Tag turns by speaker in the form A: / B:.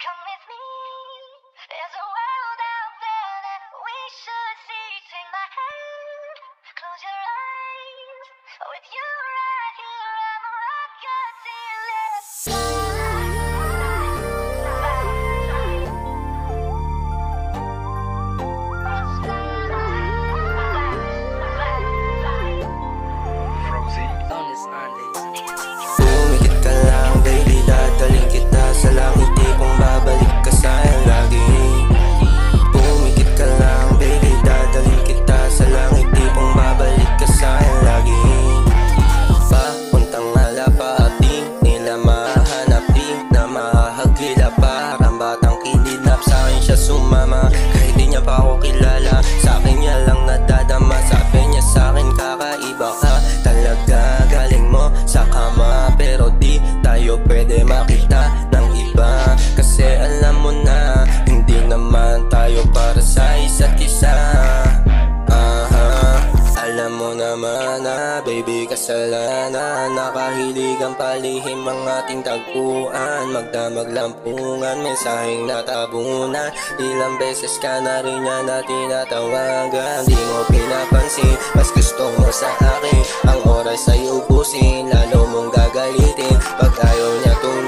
A: Come with me. There's a world out there that we should see. Take my hand, close your eyes. With you right here, I'm a rocketeer. Let's fly.
B: Pumikit ka lang baby, dadalhin kita sa langit, di kong babalik ka sayang lagi. Pumikit ka lang baby, dadalhin kita sa langit, di kong babalik ka sayang lagi. Papuntang alapati, nila mahanap di na mahahagila. Parang batang kinidnap, sa'kin siya sumama kahit di niya pa ako kilala. Sa'kin niya lang nadadama, sabi niya sa'kin kakaiba ka talaga. Galing mo sa kama pero di tayo pwede makita ng iba. Kasi alam mo na hindi naman tayo para sa isa't isa. Alam mo naman na baby kasalanan, nakahilig ang palihim ang ating tagpuan. Magdamag lampungan, mensaheng natabunan. Ilang beses ka na rin niya na tinatawagan, di mo pinapansin, mas gusto mo sa akin. Ang oras ay ubusin, lalo mong gagalitin pag ayaw niya